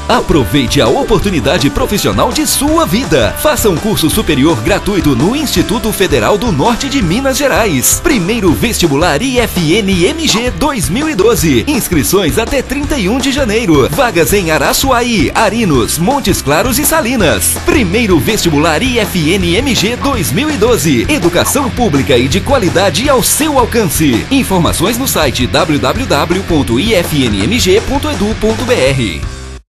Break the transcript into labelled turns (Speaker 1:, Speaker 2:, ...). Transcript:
Speaker 1: Aproveite a oportunidade profissional de sua vida. Faça um curso superior gratuito no Instituto Federal do Norte de Minas Gerais. Primeiro vestibular IFN-MG 2012. Inscrições até 31 de janeiro. Vagas em Araçuaí, Arinos, Montes Claros e Salinas. Primeiro vestibular IFN-MG 2012. Educação pública e de qualidade ao seu alcance. Informações no site www.ifnmg.edu.br.